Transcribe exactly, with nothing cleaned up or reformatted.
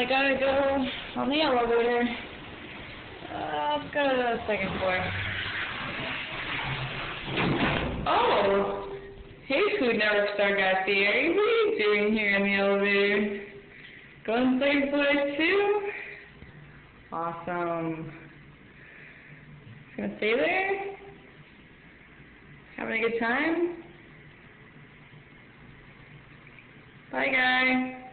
I gotta go on the elevator. Uh, let's go to the second floor. Oh! Hey, Food Network star guy Fieri. What are you doing here in the elevator? Going to second floor too? Awesome. Gonna stay there? Having a good time? Bye, guys.